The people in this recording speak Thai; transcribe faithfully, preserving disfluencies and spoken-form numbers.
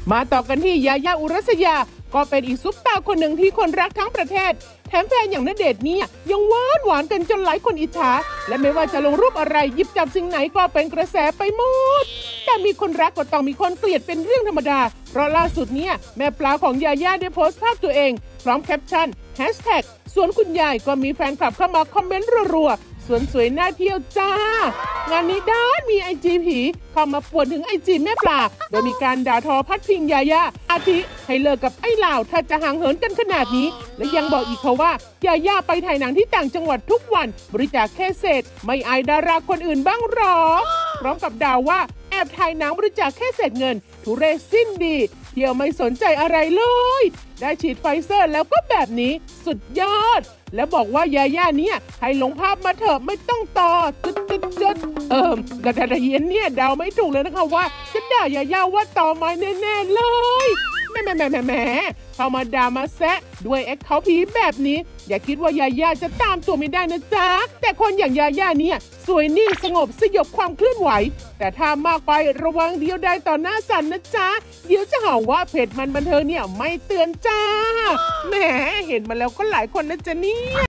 มาต่อกันที่ยายาอุรัสยาก็เป็นอีกซุปตาคนหนึ่งที่คนรักทั้งประเทศแถมแฟนอย่างณเดชน์เนี่ยยังหวานหวานกันจนหลายคนอิจฉาและไม่ว่าจะลงรูปอะไรหยิบจับสิ่งไหนก็เป็นกระแสไปหมดแต่มีคนรักก็ต้องมีคนเกลียดเป็นเรื่องธรรมดาเพราะล่าสุดเนี่ยแม่ปลาของยาย่าได้โพสต์ภาพตัวเองพร้อมแคปชั่นแฮชแท็กสวนคุณยายก็มีแฟนคลับเข้ามาคอมเมนต์รัวๆสวนสวยน่าเที่ยวจ้างานนี้ด้านมีไอจีผีเข้ามาป่วนถึงไอจีแม่ปลาโดยมีการด่าทอพัดพิงยาย่าอาทิให้เลิกกับไอ้เหล่าถ้าจะห่างเหินกันขนาดนี้และยังบอกอีกเขาว่ายาย่าไปถ่ายหนังที่ต่างจังหวัดทุกวันบริจาคแค่เศษไม่อายดาราคนอื่นบ้างหรอพร้อมกับด่าว่าแอบถ่ายหนังบริจาคแค่เศษเงินทุเรศสิ้นดีเที่ยวไม่สนใจอะไรเลยได้ฉีดไฟเซอร์แล้วก็แบบนี้สุดยอดและบอกว่ายาย่าเนี่ยให้ลงภาพมาเถอะไม่ต้องต่อจุดจุดจุดเอิมกระดาษเย็นเนี่ยเดาไม่ถูกเลยนะคะว่าจะด่ายาย่าว่าต่อไม้แน่ๆเลยแหมแหมแหมแหมเข้ามาด่ามาแซะด้วยแอคเขาผีแบบนี้อย่าคิดว่ายาย่าจะตามตัวไม่ได้นะจ๊ะแต่คนอย่างยาย่าเนี่ยสวยนิ่งสงบสยบความเคลื่อนไหวแต่ถ้ามากไประวังเดียวได้ต่อหน้าสันนะจ๊ะเดี๋ยวจะหาว่าเพจมันบันเทิงเนี่ยไม่เตือนจ้าแหมเห็นมาแล้วก็หลายคนนะจ๊ะเนี่ย